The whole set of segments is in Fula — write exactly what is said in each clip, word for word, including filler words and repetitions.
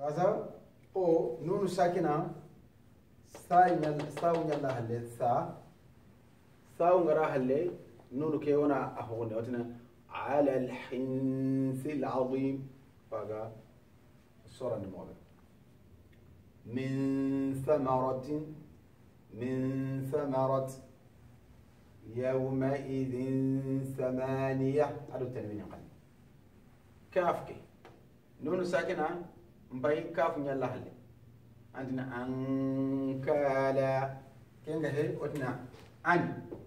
kaza o nunu sakina sa nyal sa nyalla halle sa sa ngara halle nunu ke wana ahone watna ala al-hins al-azim faga الصورة الموضوع من ثمرة من ثمرة يومئذ ثمانية هذا التنوين يقل كافك نون ساكنة مبين كاف نيلا هلي عندنا أنكالا كين هي وتنا أن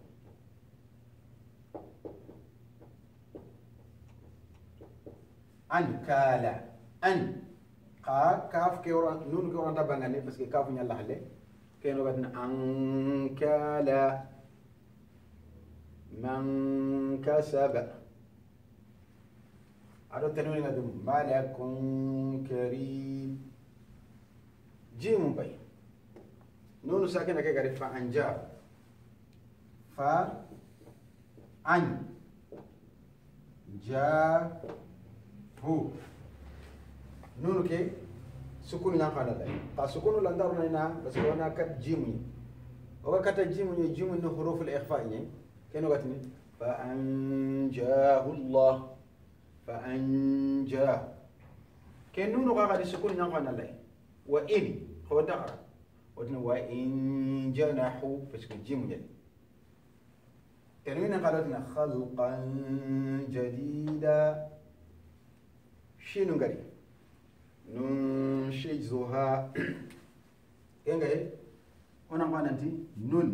أنكالا أن قا كاف كيورا نون كيورا تبانغاني بس كاف نيلا هلي كينو بدنا أنكالا من كسب هذا التنوين هذا ملك كريم جيم بين نون ساكنة كي فأنجا فأن جا هو نون كي سكون ينقل هذا فسكون لندارنا هنا بس وانا كت جيمي هو كت جيمي جيمي إنه حروف الإخفاء يعني كأنه قتني فأنجاه الله فأنجاه كأنه نقع السكون ينقل الله وإن هو دقر وتن وإن جنحوا بس كجيم جد تنوين قالتنا خلقا جديدا شنو قري ننشزها كأنه هي هنا ما ننتي نون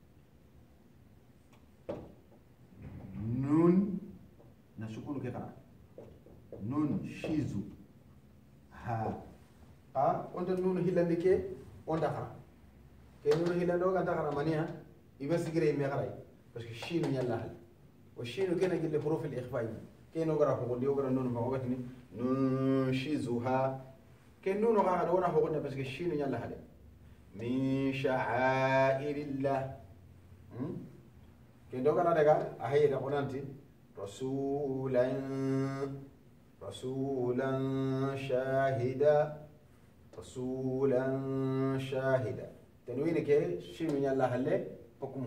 نون نسكون كذا نون شيزو ها ها وانت نون هيلاندي كي وانت خا كي نون هيلاندو كانت خا مانيا يبس غير ميغراي بس شينو يلا هل والشينو كان يجي لحروف الاخفاء كي نو غرا فوق دي غرا نون ما وقتني نون شيزو ها كي نون غا دونا فوقنا بس شينو يلا هل من شعائر الله كندو كنا دعا أهي رقونانتي رسولا رسولا شاهدا رسولا شاهدا تنوين كي شيء من الله هله حكم